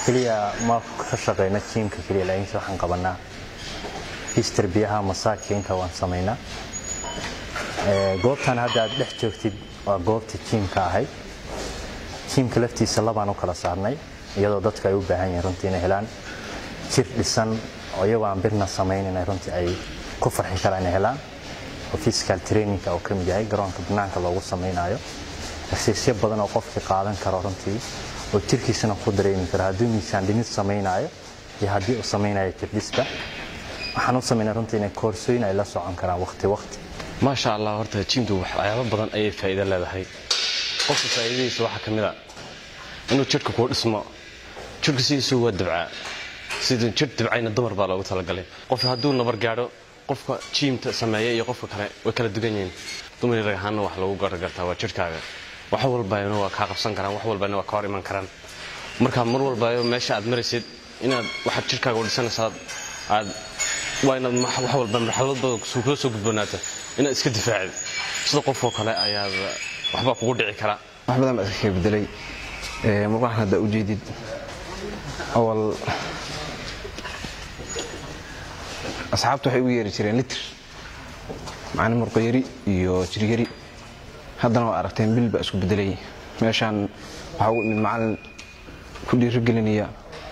kaliya ma ka shaqeyna teamka kaliya laakiin waxaan qabanaa history biyaha masaakiinta waan sameynaa goobtan hadda aad dhex joogtid waa goobta teamka ahay teamka laftiisa labaan u kala saarnay iyadoo dadka ay u baahan yihiin runtii inay helaan jir dhisan oo iyagoo aan birna sameynay runtii ay ku farxi karaan inay helaan physical training oo ka mid yahay garoonka banaanka loogu sameynayo exercise badan oo qofka qaadan karo runtii oo jirkiisana ku dareemi karo haddii miisaan dhimid sameynayo iyo haddii uu sameynayo jir dhisba waxaan u sameynaa runtii inay koorsooyin ay la socon karaan waqti ما شاء الله horta jimdu waxyaabo badan ay faa'iido leedahay qofka faa'iidadiisa waxa kamid ah inuu jirka ku dhismo jirkiisa waa dabca sidoo jir dabcayna dumar baa loogu talagalay qof hadduu nabar gaaro qofka jimta sameeyo iyo qofka kale way kala duwan yihiin dumar iyo ragaana wax lagu gargartaa waa jirkaaga wax walba inuu waa ka qabsan karaan wax walba inuu ka hor iman karaan marka mar walba meesha aad maraysid inaad wax jirkaaga u dhisanaysaa aad وأنا محاول بمرحلة سوكلو سوق بناته إن إسكت دفاعي صدق قفوا كلا أياد وحبا قودع كلا وحبا ما أسكت بدلي مرحنا دا أجديد أول أصحابته حيوية ريترين لتر معنا مرقيري يو تريجري هذا أنا عرفتين بالبا أسكت بدلي عشان بحاول من معنا كل رجلنية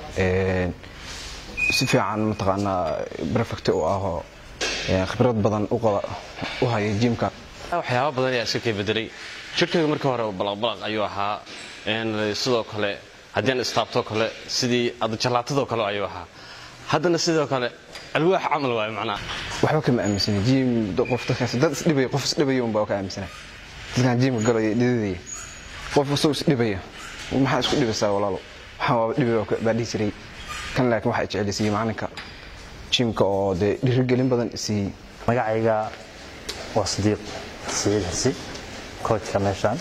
si fiican mataqaana perfect oo ah khibrad badan u hayay jimka waxyaabo badan ayaa iska bedelay jirkayga markii hore balaq ayuu ahaa sidoo kale hadii istaabto kale sidii ad jalaatada kale ayuu ahaa haddana sidoo kale alwaax amal waay macna waxba kama aaminsan jim qofta dad isdhibay qof isdhibay un baa ka aaminsan dadkan jim galay dhididii qof soo isdhibay maxaa isku dhibaysaa walaalo waxa dhibay baa dhigay kan laakiin waxa ay jeclisay maalinka jimka oo dhiirigelin badan si magacayga waa Sadiq Siidsi coachka meeshan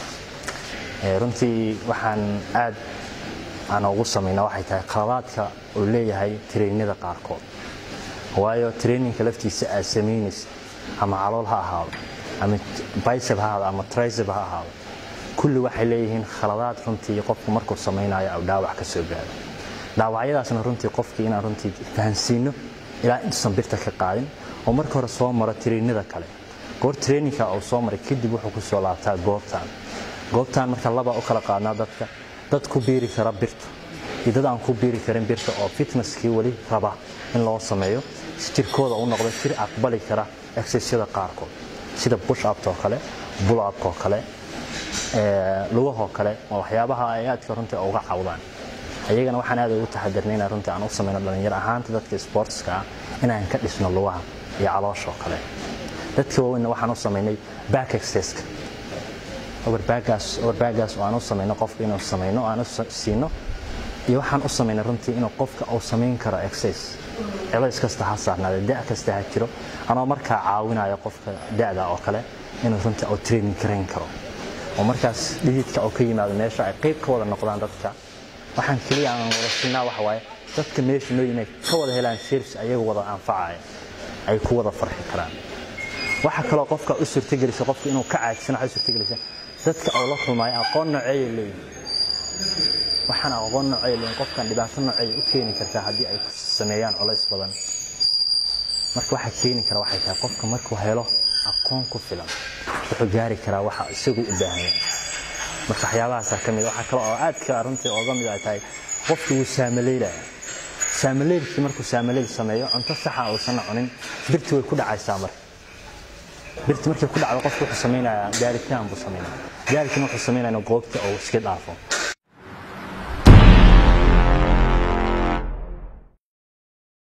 runtii waxaan aad aan ugu sameynaa waxay tahay qaladaadka uu leeyahay traininada qaarkood waayo traininka laftiisa ay sameynayso ama calool ha ahaado ama bicep ha ahaado ama tricep ha ahaado kulli waxay leeyihiin qaladaad runtii qofku markuu sameynayo oo dhaawac ka soo gaaro dhaawacyadaasna runtii qofkii inaan runtii fahansiino ilaa intaan birta ka qaadin oo marka hore soo maro traininada kale goor traininka oo soo maray kadib wuxuu ku soo laabtaa goobtan marka laba u kala qaadnaa dad ku biiri kara birta iyo dad aan ku biiri karin birta oo fitnesskii wali raba in loo sameeyo si jirkooda uu noqdo jir aqbali kara exercise-yada qaarkood sida push up oo kale pull up oo kale lugaha kale oo waxyaabaha ay aadka runtii uga cawdaan ayagana waxaan aad ugu taxadirnaa runtii aan u sameeyno dhalinyaro ahaanta dadka sportska inaan ka dhisno lugaha iyo caloosha kale dadka weyn waxaan u sameeynay back exercise overbackas oo aan u sameeyno qofka inuu sameeyno aan siino iyo waxaan u sameeynaa runtii inuu qofka uu sameyn karo exercise culays kasta ha saarnaado da' kasta ha jiro anoo markaa caawinayo qofka da'da oo kale inuu runtii uu training kareyn karo oo markaas dhididka oo ka yimaado meesha ay qayb ka wada noqdaan dadka waxaan kaliya aan wada siinaa waxa waaye dadka meesha noo inay ka wada helaan service ayaga wada anfacay ay ku wada farxi karaan waxa kale oo qofka u suurtagelisay qofka inuu ka caajisan waxa suurtagelisay dadka oo la kulmay aqoon noocay leeyahay waxaan aqoon noocay leeyahay qofkan dhibaato noocay u keeni kartaa hadii ay sameeyaan culays badan marka waxa keeni kara waxay tahay qofka markuu helo aqoon ku filan wuxuu gaari karaa waxa isagu u baahan yahay marka waxyaabahaas kamid waxa kale oo aad ka runtii uga mid ah tahay qofku uu saamaleelkii markuu saamaleel sameeyo cunto sax ah oo san cunin birtu way ku dhacaysaa birtu markay ku dhacdo qofku wuxuu sameeyaa gaaritaan buu sameeyaa gaaritaan wuxuu sameeyaa goobta oo iska dhaafo